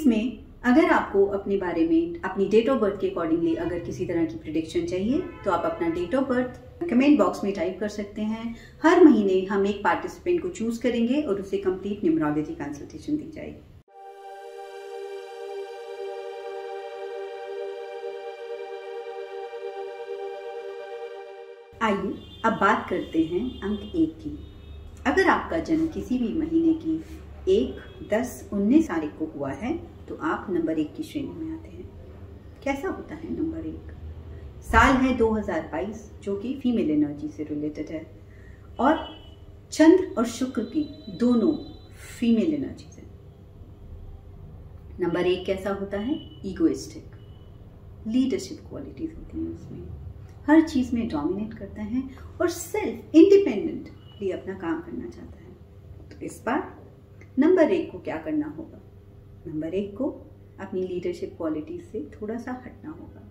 इसमें अगर आपको अपने बारे में अपनी डेट ऑफ बर्थ के अकॉर्डिंगली अगर किसी तरह की प्रिडिक्शन चाहिए तो आप अपना date of birth comment box में टाइप कर सकते हैं। हर महीने हम एक पार्टिसिपेंट को चूज करेंगे और उसे कंप्लीट न्यूमरोलॉजी कंसल्टेशन दी जाएगी। आइए अब बात करते हैं अंक 1 की। अगर आपका जन्म किसी भी महीने की 1, 10, 19 तारीख को हुआ है तो आप नंबर 1 की श्रेणी में आते हैं। कैसा होता है नंबर 1? साल है 2022 जो कि फीमेल एनर्जी से रिलेटेड है और चंद्र और शुक्र की दोनों फीमेल एनर्जी से। नंबर 1 कैसा होता है? ईगोइस्टिक, लीडरशिप क्वालिटीज होती हैं उसमें, हर चीज में डोमिनेट करता है और सेल्फ इंडिपेंडेंटली अपना काम करना चाहता है। तो इस बार नंबर 1 को क्या करना होगा? नंबर 1 को अपनी लीडरशिप क्वालिटीज से थोड़ा सा हटना होगा,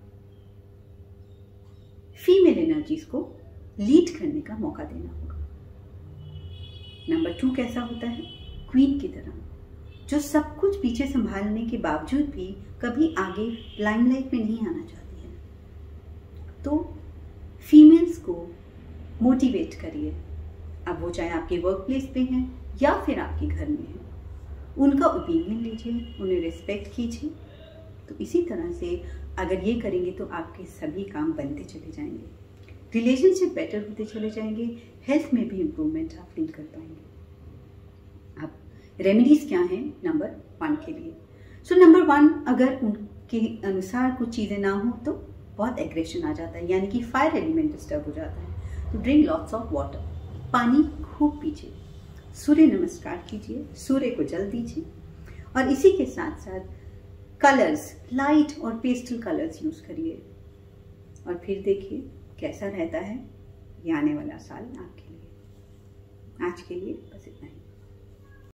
फीमेल एनर्जीज को लीड करने का मौका देना होगा। नंबर 2 कैसा होता है? क्वीन की तरह, जो सब कुछ पीछे संभालने के बावजूद भी कभी आगे लाइमलाइट में नहीं आना चाहती है। तो फीमेल्स को मोटिवेट करिए, अब वो चाहे आपके वर्क प्लेस पे हैं या फिर आपके घर में हैं। उनका ओपिनियन लीजिए, उन्हें रिस्पेक्ट कीजिए। तो इसी तरह से अगर ये करेंगे तो आपके सभी काम बनते चले जाएंगे, रिलेशनशिप बेटर होते चले जाएंगे, हेल्थ में भी इम्प्रूवमेंट आप फील कर पाएंगे। अब रेमेडीज क्या हैं नंबर 1 के लिए? सो नंबर 1, अगर उनके अनुसार कुछ चीज़ें ना हो तो बहुत एग्रेशन आ जाता है, यानी कि फायर एलिमेंट डिस्टर्ब हो जाता है। तो ड्रिंक लॉट्स ऑफ वाटर, पानी खूब पीजिए, सूर्य नमस्कार कीजिए, सूर्य को जल दीजिए और इसी के साथ साथ कलर्स, लाइट और पेस्टल कलर्स यूज करिए और फिर देखिए कैसा रहता है ये आने वाला साल आपके लिए। आज के लिए बस इतना ही।